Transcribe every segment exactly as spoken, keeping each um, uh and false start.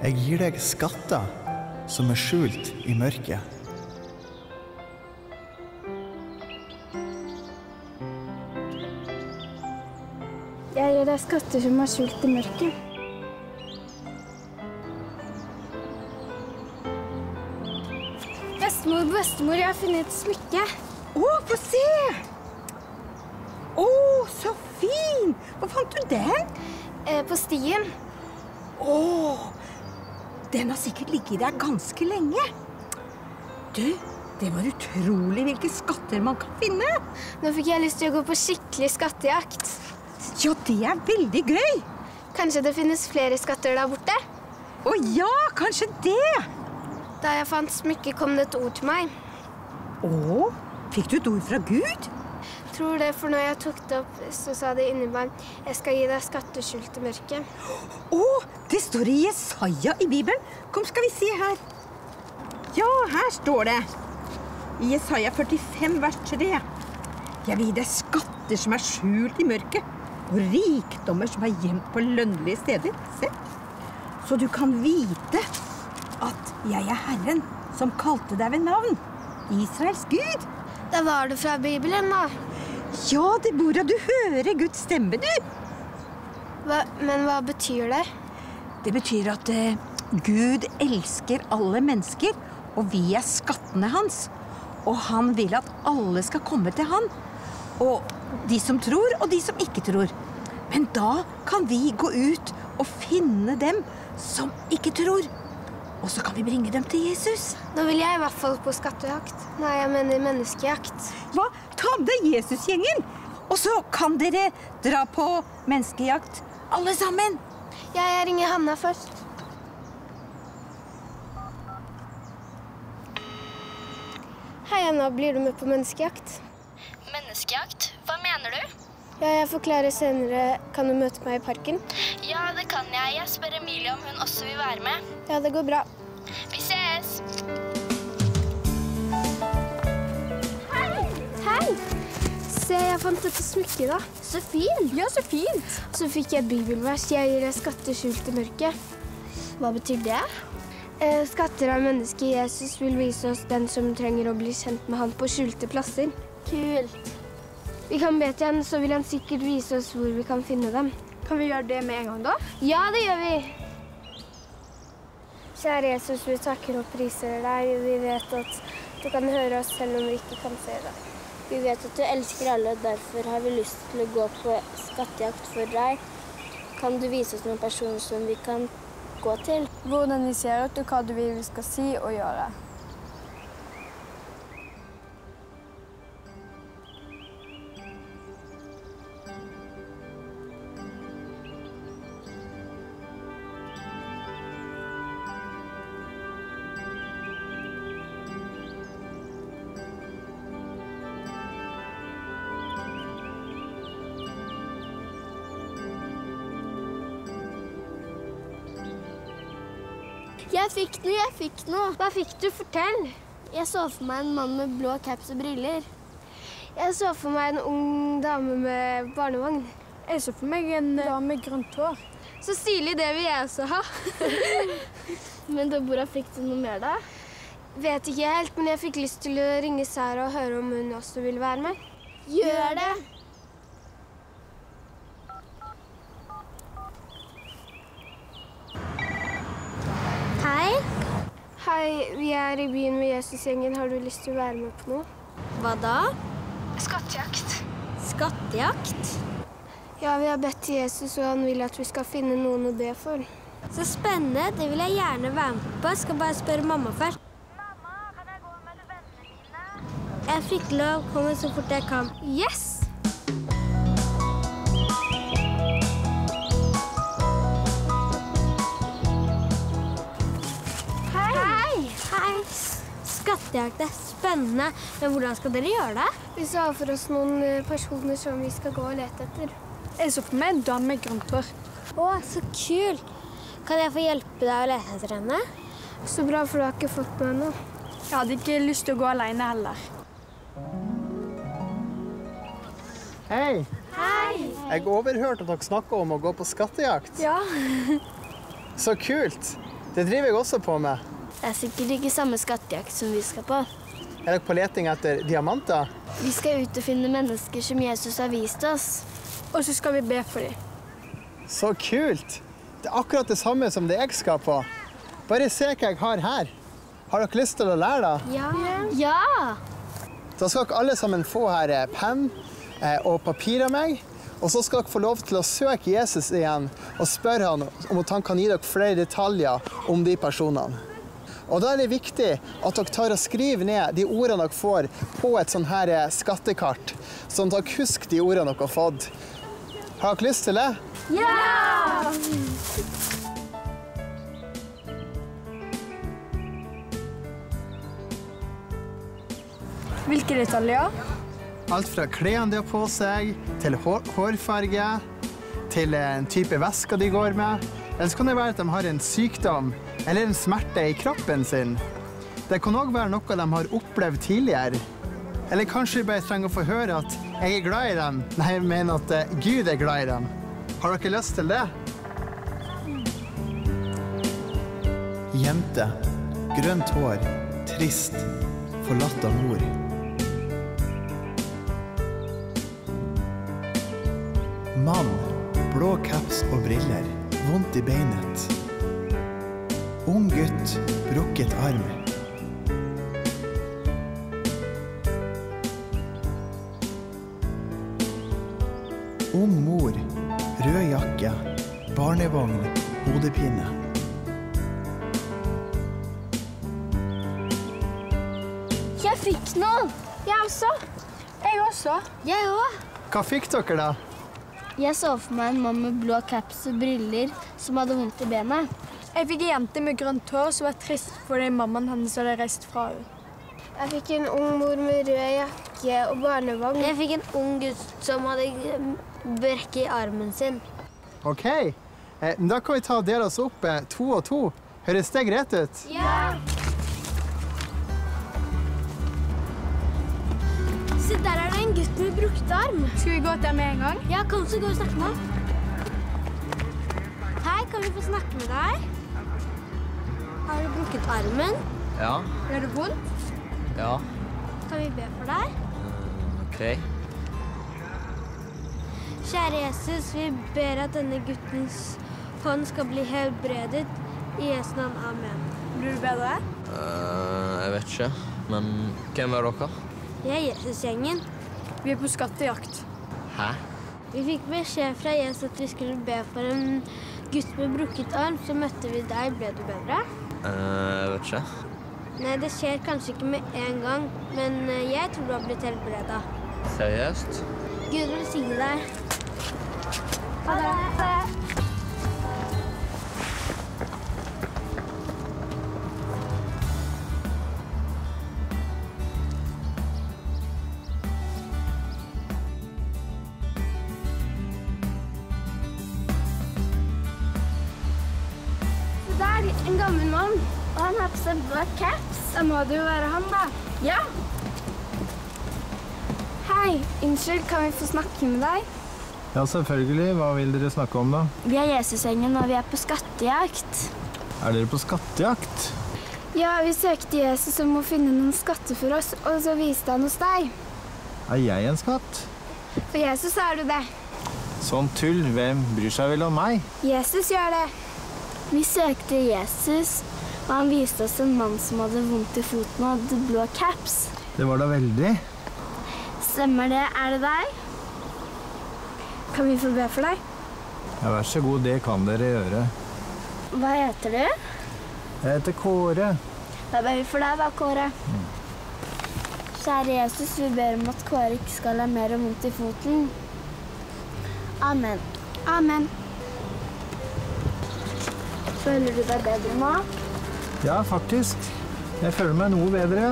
Jeg gir deg skatter som er skjult i mørket. Jeg gir deg skatter som er skjult i mørket. Bestemor, bestemor, jeg har funnet et smykke. Å, få se! Å, så fin! Hvor fant du den? Eh, på stien. Å, den har sikkert ligget der ganske lenge. Du, det var utrolig hvilke skatter man kan finne. Nå fikk jeg lyst til å gå på skikkelig skattejakt. Ja, det er veldig gøy. Kanskje det finnes flere skatter der borte? Å ja, kanskje det. Da jeg fant smykket, kom det et ord til meg. Å, fikk du et ord fra Gud? Tror det, for når jeg tok det opp, så sa det inni meg, jeg skal gi deg skatter skjult i mørket. Å, det står i Jesaja i Bibelen. Kom, skal vi se her. Ja, her står det. I Jesaja førtifem, vers tre. Jeg vil gi deg skatter som er skjult i mørket, og rikdommer som er gjemt på lønnlige steder. Se. Så du kan vite at jeg er Herren som kalte deg ved navn, Israels Gud. Da var det fra Bibelen, da. Ja, Deborah, du hører Guds stemme, du. Hva, men hva betyr det? Det betyr at eh, Gud elsker alle mennesker, og vi er skattene hans. Og han vil at alle skal komme til han. Og de som tror, og de som ikke tror. Men da kan vi gå ut og finne dem som ikke tror. Og så kan vi bringe dem til Jesus. Nå vil jeg i hvert fall på skattejakt. Nei, jeg mener menneskejakt. Hva? Ta med deg Jesus-gjengen. Og så kan dere dra på menneskejakt, alle sammen. Ja, jeg ringer Hanna først. Hei, Anna. Blir du med på menneskejakt? Menneskejakt? Hva mener du? Ja, jeg forklarer senere. Kan du møte meg i parken? Ja, det kan jeg. Jeg spør Emilie om hun også vil være med. Ja, det går bra. Vi ses! Hei! Hei! Se, jeg fant dette smykket da. Så fint! Ja, så fint! Så fikk jeg et bibelvers. Jeg gir deg skatter skjult i mørket. Hva betyr det? Eh, skatter av mennesket Jesus vil vise oss den som trenger å bli kjent med han på skjulte plasser. Kult! Vi kan be til han, så vil han sikkert vise oss hvor vi kan finne dem. Kan vi gjøre det med en gang da? Ja, det gjør vi! Kjære Jesus, vi takker og priser deg. Vi vet at du kan høre oss selv om vi ikke kan se deg. Vi vet at du elsker alle, derfor har vi lyst til å gå på skattejakt for deg. Kan du vise oss noen personer som vi kan gå til? Hvordan de ser ut og hva du vil vi skal si og gjøre. Jeg fikk noe, jeg fikk noe. Hva fikk du? Fortell. Jeg så for meg en mann med blå caps og briller. Jeg så for meg en ung dame med barnevogn. Jeg så for meg en dame med grønt hår. Så stilig, det vil jeg også ha. Men Deborah, fikk du noe mer da? Vet ikke helt, men jeg fikk lyst til å ringe Sara og høre om hun også vil være med. Gjør det! Hei. Hei, vi er i byen med Jesus-gjengen. Har du lyst til å være med på noe? Hva da? Skattejakt. Skattejakt? Ja, vi har bedt til Jesus, og han vil at vi skal finne noen å be for. Så spennende. Det vil jeg gjerne være med på. Jeg skal bare spørre mamma først. Mamma, kan jeg gå med vennene mine? Jeg fikk lov. Komme så fort jeg kan. Yes! Skattejakt er spennende, men hvordan skal dere gjøre det? Vi så har for oss noen personer som vi skal gå og lete etter. Jeg så for meg en dame med grønt hår. Å, så kul! Kan jeg få hjelpe deg å lete etter henne? Så bra, for du har ikke fått noe ennå. Jeg hadde ikke lyst til å gå alene heller. Hei! Hei! Jeg overhørte at dere snakket om å gå på skattejakt. Ja. Så kult! Det driver jeg også på med. Det er sikkert ikke samme skattejakt som vi skal på. Er dere på leting etter diamanter? Vi skal ut og finne mennesker som Jesus har vist oss. Og så skal vi be for dem. Så kult! Det er akkurat det samme som det jeg skal på. Bare se hva jeg har her. Har dere lyst til å lære da? Ja. Ja! Da skal dere alle sammen få her penn og papir av meg. Og så skal dere få lov til å søke Jesus igjen og spørre han om at han kan gi dere flere detaljer om de personene. Og da er det viktig at dere tar og skriver ned de ordene dere får på et sånn her skattekart, sånn at dere husker de ordene dere har fått. Har dere lyst til det? Ja! Hvilke detaljer? Alt fra klærne de har på seg, til hår hårfarge, til en type vesker de går med. Eller så kan det være at de har en sykdom eller en smerte i kroppen sin. Det kan også være noe de har opplevd tidligere. Eller kanskje de bare trenger å få høre at jeg er glad i dem. Nei, jeg mener at uh, Gud er glad i dem. Har dere lyst til det? Jente, grønt hår, trist, forlatt av mor. Mann, blå caps og briller, vondt i beinet. Ung gutt, brukket arm. Ung mor, rød jakke, barnevogn, hodepine. Jeg fikk noe! Jeg også. Jeg også. Jeg òg. Hva fikk dere da? Jeg så for meg en mann med blå caps og briller som hadde vondt i benet. Jeg fikk en jente med grønt hår som var trist fordi mammaen hennes hadde reist fra henne. Jeg fikk en ung mor med rød jakke og barnevogn. Jeg fikk en ung gutt som hadde brekk i armen sin. Ok, eh, da kan vi ta og dele oss opp eh, to og to. Høres det greit ut? Ja! Se, der er det en gutt med brukt arm. Skal vi gå til med en gang? Ja, kom så gå og snakke med ham. Hei, kan vi få snakke med deg? Har du brukket armen? Ja. Gjør det vondt? Ja. Kan vi be for deg? Ok. Kjære Jesus, vi ber at denne guttens hånd skal bli helbredet. I Jesu navn, amen. Blir du bedre? Uh, jeg vet ikke. Men hvem er dere? Jeg er Jesusgjengen. Vi er på skattejakt. Hæ? Vi fikk beskjed fra Jesus at vi skulle be for en gutt med brukket arm. Så møtte vi deg. Ble du bedre? Uh, jeg vet ikke. Nei, det skjer kanskje ikke med en gang, men jeg tror du har blitt helbredet. Seriøst? Gud vil signe deg. Ha det. Ha det. Der, en gammel mann, og han har på seg blå caps. Da må det jo være han, da. Ja. Hei, unnskyld, kan vi få snakke med deg? Ja, selvfølgelig. Hva vil dere snakke om da? Vi er Jesusgjengen, og vi er på skattejakt. Er dere på skattejakt? Ja, vi søkte Jesus om å finne noen skatter for oss, og så viste han hos deg. Er jeg en skatt? For Jesus er du det. Sånn tull. Hvem bryr seg vel om meg? Jesus gjør det. Vi søkte Jesus, og han viste oss en mann som hadde vondt i foten og hadde blå caps. Det var da veldig. Stemmer det? Er det deg? Kan vi få be for deg? Ja, vær så god, det kan dere gjøre. Hva heter du? Jeg heter Kåre. Da ber vi for deg da, Kåre. Mm. Kjære Jesus, vi ber om at Kåre ikke skal ha mer vondt i foten. Amen. Amen. Føler du deg bedre nå? Ja, faktisk. Jeg føler meg noe bedre.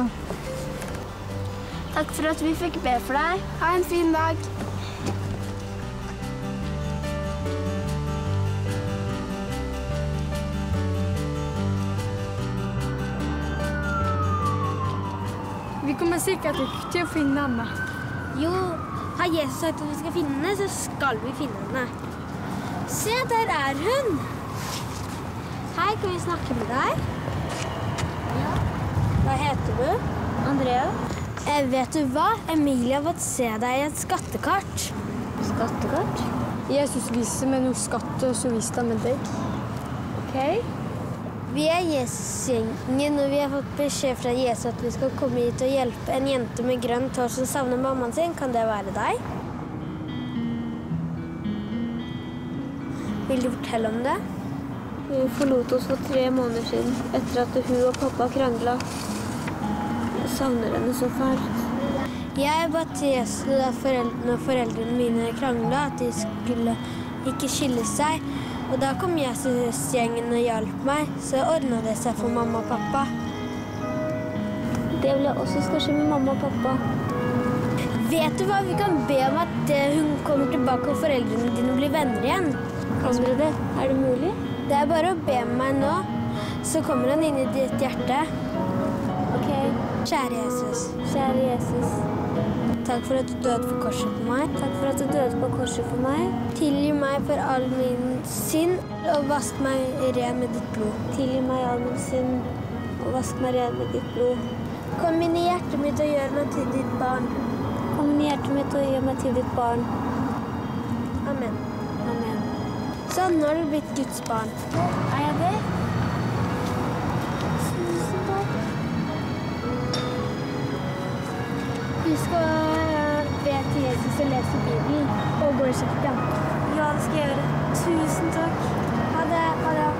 Takk for at vi fikk be for deg. Ha en fin dag. Vi kommer sikkert ikke til å finne henne. Jo, har Jesus sagt at vi skal finne henne, så skal vi finne henne. Se, der er hun. Hei, kan vi snakke med deg? Ja. Hva heter du? Andrea. Eh, vet du hva? Emilie har fått se deg i et skattekart. Skattekart? Jesus viser meg noe skatt, og så viste han med deg. Ok. Vi er Jesusgjengen, og vi har fått beskjed fra Jesus at vi skal komme hit og hjelpe en jente med grønt hår som savner mammaen sin. Kan det være deg? Vil du fortelle om det? Hun forlot oss for tre måneder siden, etter at hun og pappa kranglet. Jeg savner henne så fælt. Jeg ba til Jesus da foreldrene og foreldrene mine kranglet, at de skulle ikke skille seg. Og da kom Jesusgjengen og hjalp meg, så ordnet det seg for mamma og pappa. Det vil jeg også skal skje med mamma og pappa. Vet du hva? Vi kan be om at hun kommer tilbake og foreldrene dine blir venner igjen. Kan dere det? Er det mulig? Det er bare å be med meg nå, så kommer han inn i ditt hjerte. Ok. Kjære Jesus. Kjære Jesus. Takk for at du døde på korset for meg. Takk for at du døde på korset for meg. Tilgi meg for all min synd, og vask meg ren med ditt blod. Tilgi meg all min synd, og vask meg ren med ditt blod. Kom inn i hjertet mitt og gjør meg til ditt barn. Kom inn i hjertet mitt og gjør meg til ditt barn. Amen. Amen. Sånn, nå har du blitt Guds barn. Er jeg det? Tusen takk. Du skal be til Jesus og lese Bibelen og gå i kirken. Ja, det skal jeg gjøre. Tusen takk. Ha det. Ha det.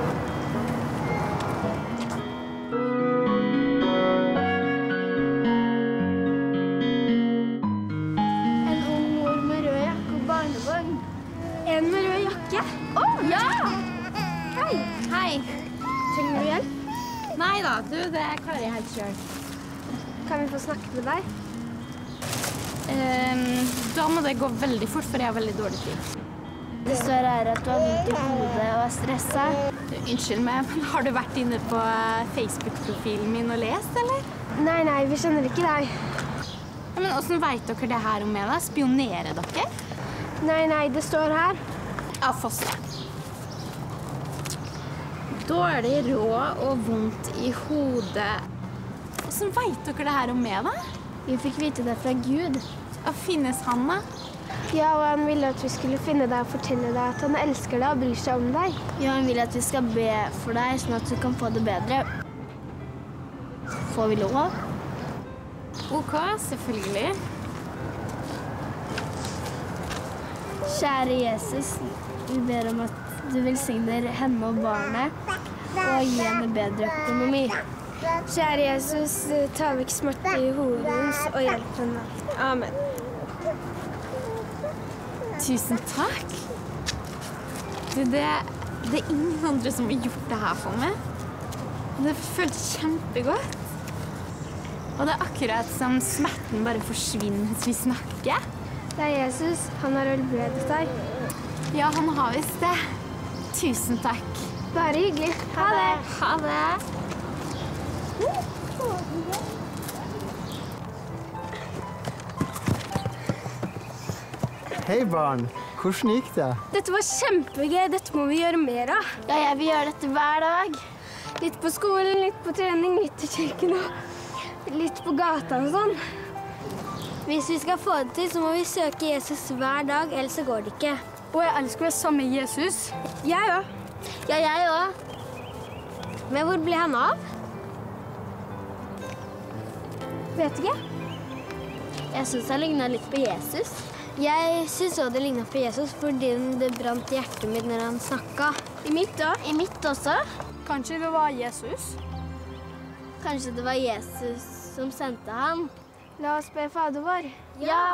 En ung mor med rød jakke og barnevogn. En med rød jakke? Å, oh, ja! Hei. Hei. Trenger du hjelp? Nei da, du, det klarer jeg helt selv. Kan vi få snakke med deg? Um, da må det gå veldig fort, for jeg har veldig dårlig tid. Det står her at du har vondt i hodet og er stresset. Unnskyld meg, men har du vært inne på Facebook-profilen min og lest, eller? Nei, nei, vi skjønner ikke deg. Ja, men hvordan vet dere det her om meg da? Spionerer dere? Nei, nei, det står her. Ja, få se. Dårlig råd og vondt i hodet. Hvordan vet dere det her om meg da? Vi fikk vite det fra Gud. Og finnes han da? Ja, og han ville at vi skulle finne deg og fortelle deg at han elsker deg og bryr seg om deg. Ja, han vil at vi skal be for deg, sånn at du kan få det bedre. Får vi lov? Ok, selvfølgelig. Kjære Jesus, vi ber om at du velsigner henne og barnet og gi henne bedre økonomi. Kjære Jesus, ta vekk smerte i hodet hennes og hjelp henne. Amen. Tusen takk. Du, det, det er ingen andre som har gjort det her for meg. Det føltes kjempegodt. Og det er akkurat som smerten bare forsvinner mens vi snakker. Det er Jesus. Han har helbredet deg. Ja, han har visst det. Tusen takk. Bare hyggelig. Ha det. Ha det. Hei barn, hvordan gikk det? Dette var kjempegøy. Dette må vi gjøre mer av. Ja, jeg vil gjøre dette hver dag. Litt på skolen, litt på trening, litt i kirken og litt på gata og sånn. Hvis vi skal få det til, så må vi søke Jesus hver dag, ellers så går det ikke. Og jeg elsker å være sammen med Jesus. Jeg òg. Ja, jeg òg. Men hvor ble han av? Vet ikke. Jeg synes han lignet litt på Jesus. Jeg synes også det lignet på Jesus fordi det brant i hjertet mitt når han snakket. I mitt da? I mitt også. Kanskje det var Jesus? Kanskje det var Jesus som sendte han. La oss be Fader vår. Ja!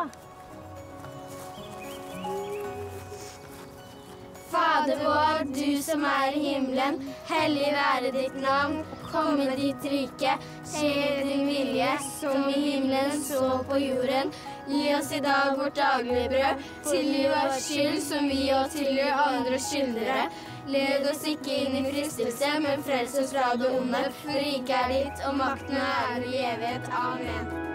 Fader vår, du som er i himmelen, hellig være ditt navn. Komme ditt rike, skje din vilje, som i himmelen så på jorden. Gi oss i dag vårt daglige brød, tilgi vår skyld som vi og tilgir andre skyldere. Led oss ikke inn i fristelse, men frels oss fra det onde, for riket er ditt, og makten er i evighet. Amen.